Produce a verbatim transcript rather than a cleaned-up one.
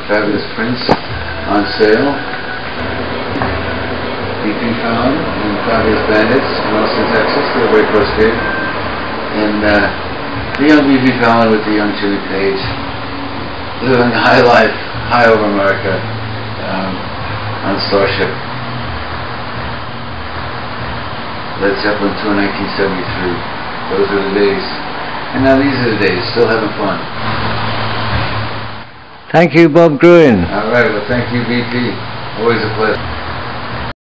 fabulous prints on sale. B P Fallon and Fabulous Bandits in Austin, Texas. They're very close to it. And uh, the young B P Fallon with the young Jimmy Page, living the high life, high over America, um, on Starship. Led Zeppelin tour nineteen seventy-three. Those were the days. And now these are the days, still having fun. Thank you, Bob Gruen. Alright, well thank you, B P. Always a pleasure.